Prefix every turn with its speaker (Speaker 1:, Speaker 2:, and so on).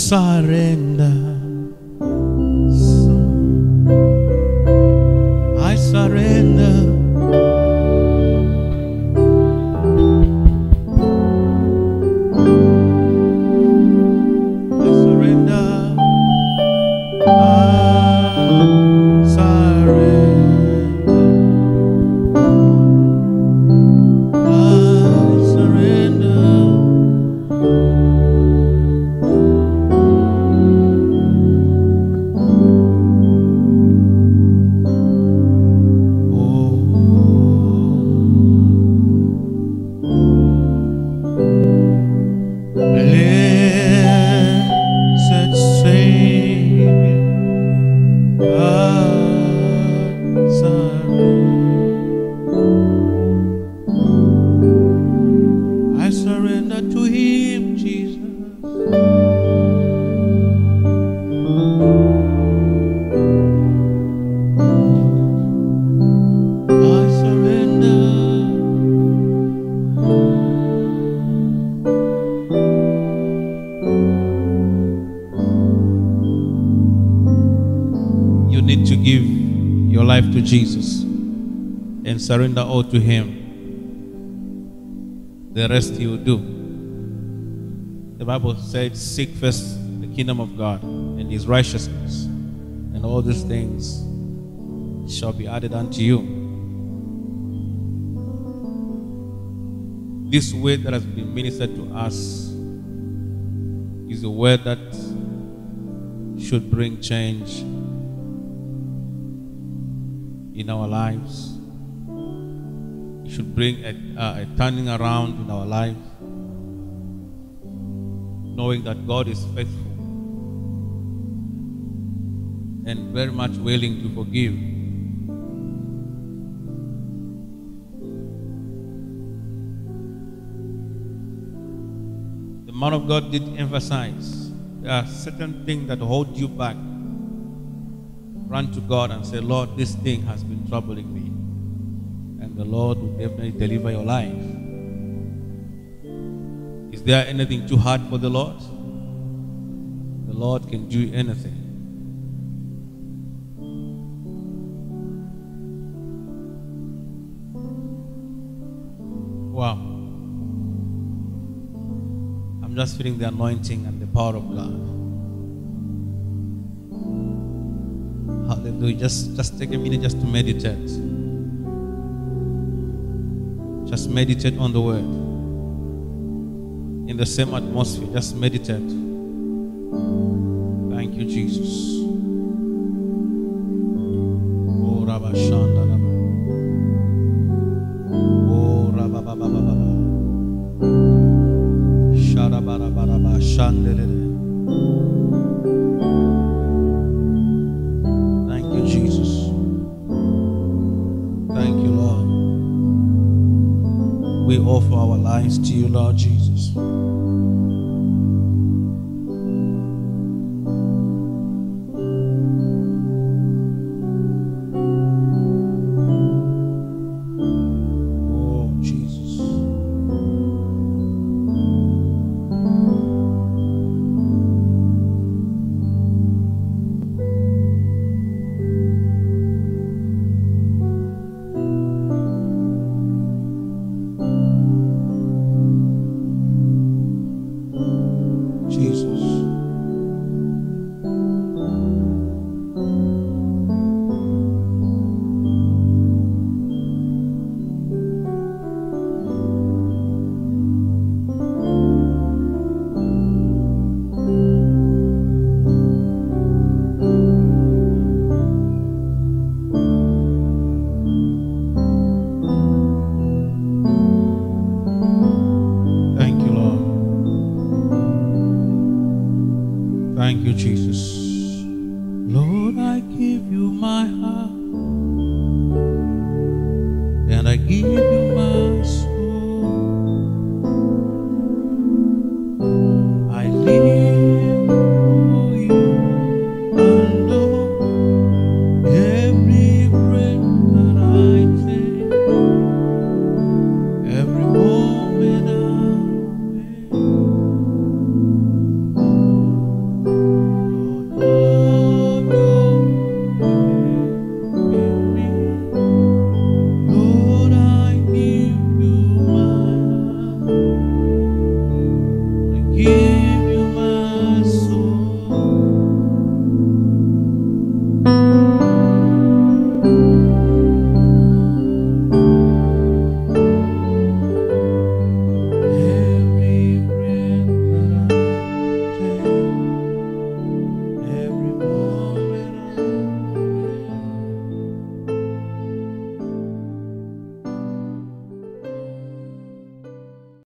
Speaker 1: surrender. I surrender. To Jesus and surrender all to Him. The rest He will do. The Bible said, seek first the kingdom of God and His righteousness, and all these things shall be added unto you. This word that has been ministered to us is a word that should bring change in our lives. It should bring a turning around in our life, knowing that God is faithful and very much willing to forgive. The man of God did emphasize there are certain things that hold you back. Run to God and say, Lord, this thing has been troubling me. And the Lord will definitely deliver your life. Is there anything too hard for the Lord? The Lord can do anything. Wow. I'm just feeling the anointing and the power of God. Hallelujah. Just take a minute just to meditate. Just meditate on the word. In the same atmosphere, just meditate. Thank you, Jesus. Oh, Rabba Shanda. Oh, Rabba Baba Baba. Shara Bara Bara Bara Shandele. We offer our lives to you, Lord Jesus.